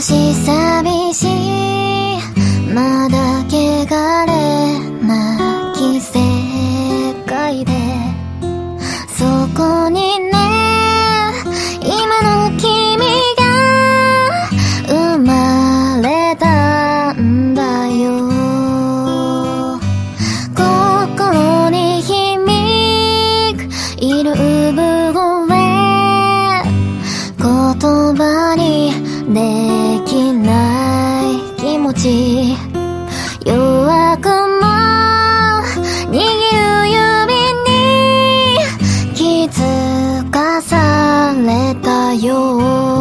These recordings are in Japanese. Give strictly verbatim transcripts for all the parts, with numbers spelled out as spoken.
し寂しいまだ汚れなき世界でそこにね今の君が生まれたんだよ心に響くいる産声言葉にできない気持ち弱くも握る指に気づかされたよ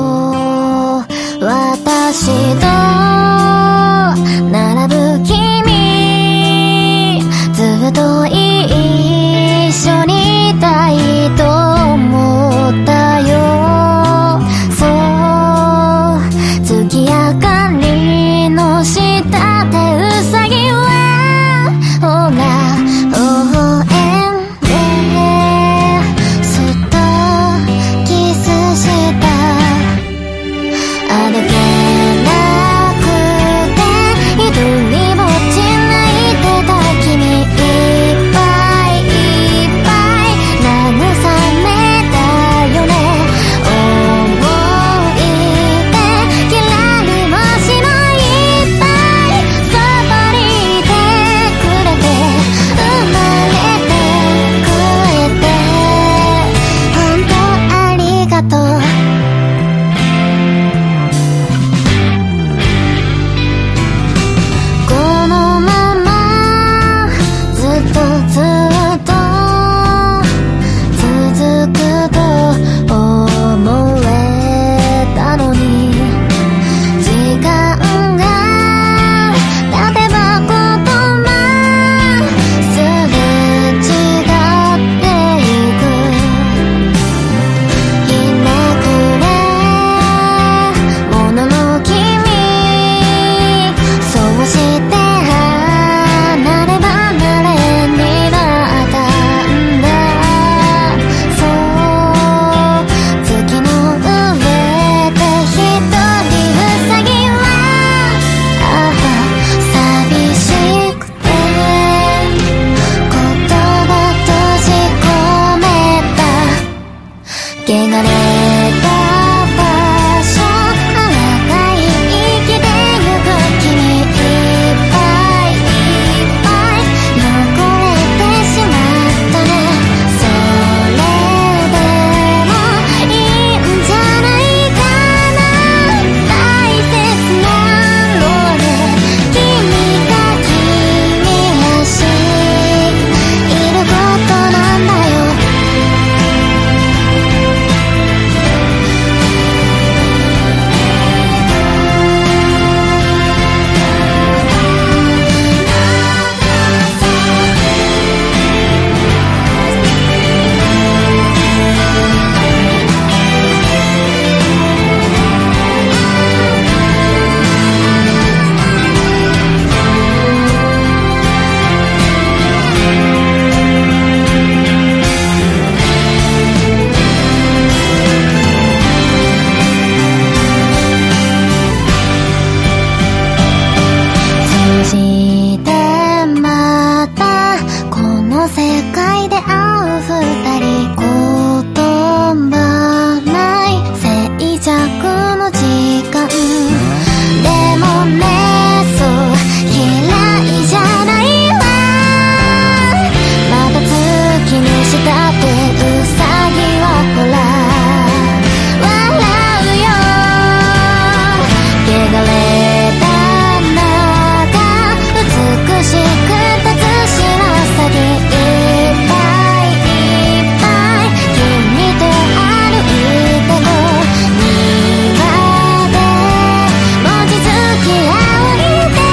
私と並ぶ君ずっと一緒にいたいと思ったよそう月明かりの下でうさぎはほら応援でそっとキスしたあどけなくて一人ぼっち泣いてた君いっぱいいっぱい慰めたよね思い出きらりもしもいっぱいそばにいてくれて生まれてくれて本当ありがとうこのままずっとずっと続くと思えたのに時間が経てばことますれ違っていくひねくれ者の君そうして離れ離れになったんだそう月の上で一人ウサギはああ寂しくて言葉閉じ込めた汚れた場所あらがい生きてゆく君いっぱいいっぱい汚れてしまったねそれでもいいんじゃないかな大切なのね君が君らしくいることなんだよそしてまたこの世界で会う二人言葉ない静寂の時間でもねそう嫌いじゃないわまた月の下でウサギはほら笑うよ汚れた美しく立つ白鷺いっぱいいっぱい君と歩いても庭で望月仰いで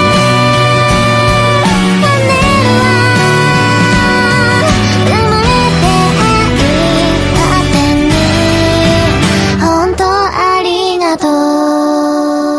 跳ねるわ生まれて愛果てに本当ありがとう